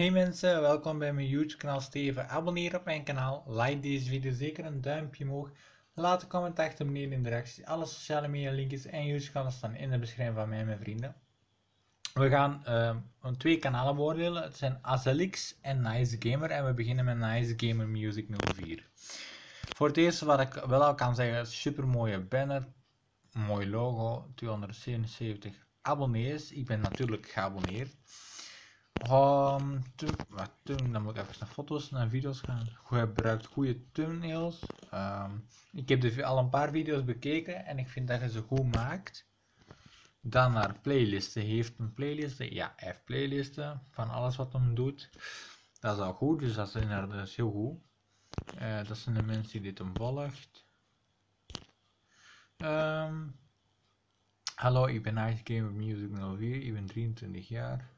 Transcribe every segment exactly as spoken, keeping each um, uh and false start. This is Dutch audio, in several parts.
Hey mensen, welkom bij mijn YouTube kanaal Steven. Abonneer op mijn kanaal, like deze video zeker een duimpje omhoog. Laat een comment achter beneden in de reactie. Alle sociale media linkjes en YouTube kanalen staan in de beschrijving van mij en mijn vrienden. We gaan uh, twee kanalen beoordelen. Het zijn Azelix en Nice Gamer en we beginnen met Nice Gamer Music nul vier. Voor het eerste wat ik wel al kan zeggen, super mooie banner, mooi logo, tweehonderdzevenenzeventig abonnees. Ik ben natuurlijk geabonneerd. Um, wat doen, dan moet ik even naar foto's en video's gaan. Je gebruikt goede thumbnails. Um, ik heb de, al een paar video's bekeken en ik vind dat je ze goed maakt. Dan naar playlisten. Heeft een playlist? Ja, hij heeft playlisten van alles wat hem doet. Dat is al goed, dus dat is, dat is heel goed. Uh, dat zijn de mensen die dit hem volgt. Um, Hallo, ik ben Nice Gamer Music nul vier, ik ben drieëntwintig jaar.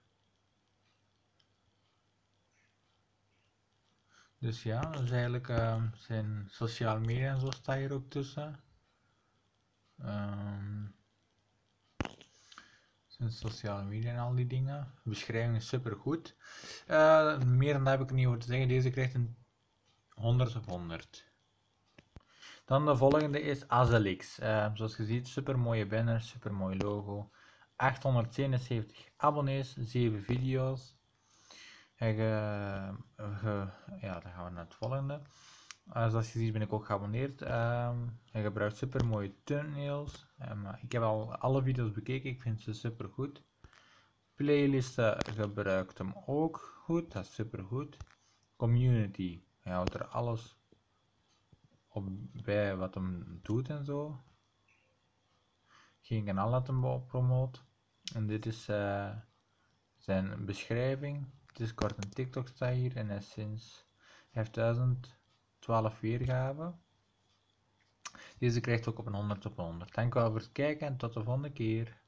Dus ja, dat is eigenlijk uh, zijn sociale media en zo staat hier ook tussen. Um, zijn sociale media en al die dingen. De beschrijving is super goed. Uh, meer dan dat heb ik er niet over te zeggen. Deze krijgt een honderd op honderd. Dan de volgende is Azelix. Uh, zoals je ziet, super mooie banner, super mooi logo. achthonderdzevenenzeventig abonnees, zeven video's. En ge, ge, ja, dan gaan we naar het volgende. Uh, zoals je ziet ben ik ook geabonneerd. Um, hij gebruikt super mooie thumbnails. Um, ik heb al alle video's bekeken, ik vind ze super goed. Playlisten gebruikt hem ook goed, dat is super goed. Community, hij houdt er alles op bij wat hem doet en zo. Geen kanaal dat hem promoot. En dit is uh, zijn beschrijving. Discord en TikTok staat hier en hij sinds hij heeft duizend twaalf weergaven. Deze krijgt ook op een honderd op honderd. Dankjewel voor het kijken en tot de volgende keer.